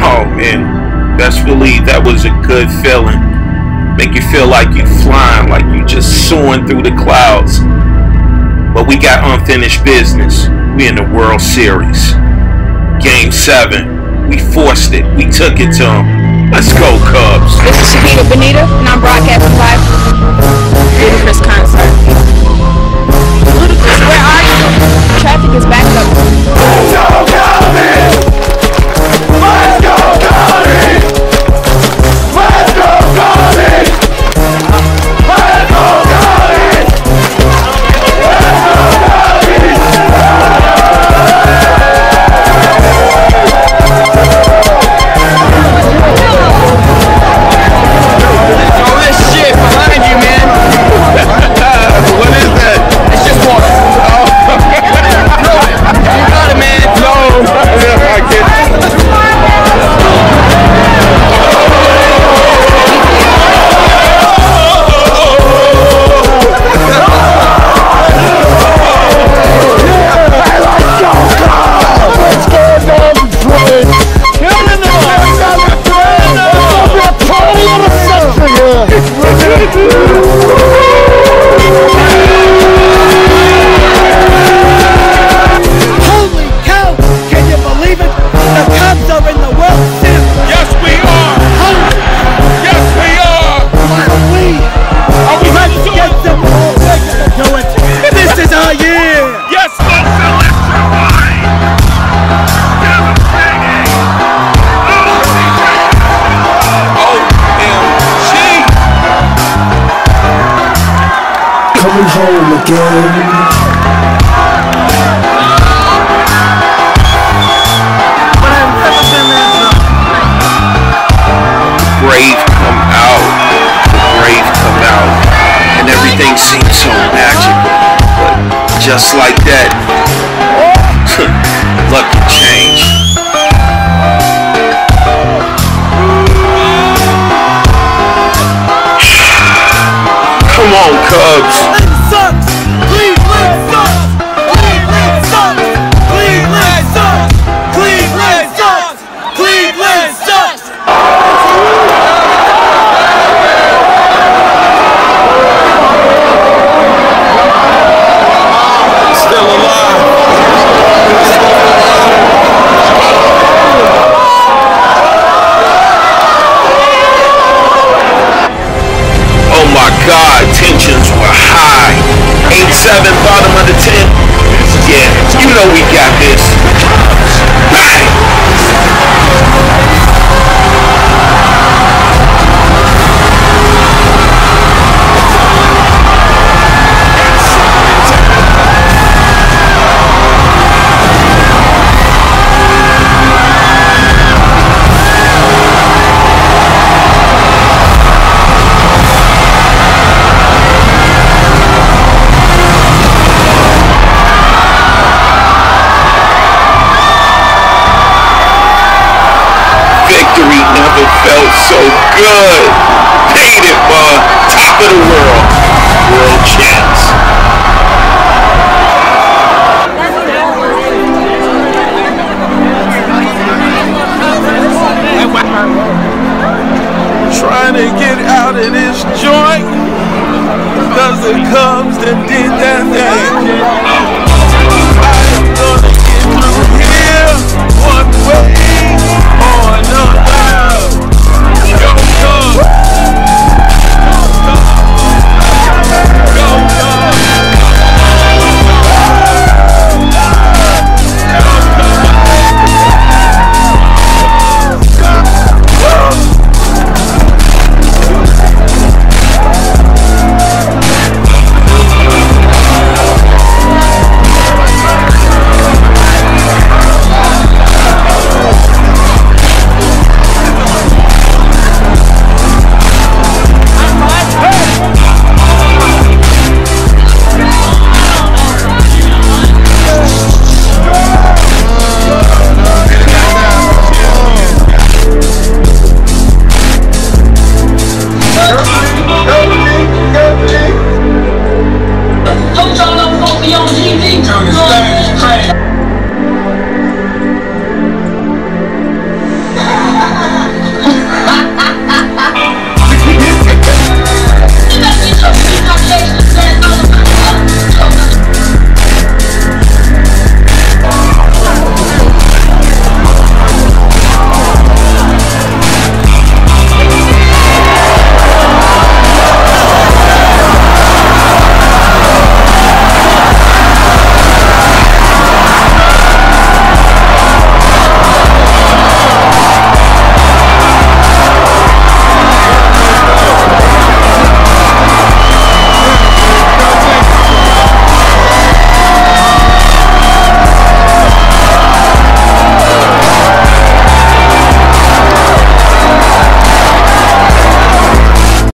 Oh man, best believe that was a good feeling. Make you feel like you flying, like you just soaring through the clouds. But we got unfinished business. We in the World Series. Game 7. We forced it. We took it to them. Let's go, Cubs. This is Shanita Benita, and I'm broadcasting live from Ludacris concert. Ludacris, where are you? Traffic is backed up. Let's go, Cubs! Let's go, Cubs! Let's go, Cubs! Let's go, Cubs! All this shit behind you, man. What is that? It's just water. Oh. You got it, man. No, I can't. Holy cow! Can you believe it? The Cubs are in the World Series. Yes, we are. Holy Yes, we are. Are we ready to get them all ready to do it? This is our year. Yes, folks, electrifying. Devastating. OMG. Coming home again. Brave come out, the brave come out, and everything seems so magical. But just like that, luck can change. Come on, Cubs. Cleveland sucks. Cleveland sucks. Cleveland sucks. Cleveland sucks. Cleveland sucks. Cleveland sucks. Still alive. Oh my God, tensions were high. 8-7, bottom of the 10. Yeah, you know we got this. Bang! Victory never felt so good. Paid it, bud. Top of the world. World champs. Trying to get out of this joint because the Cubs done did that thing.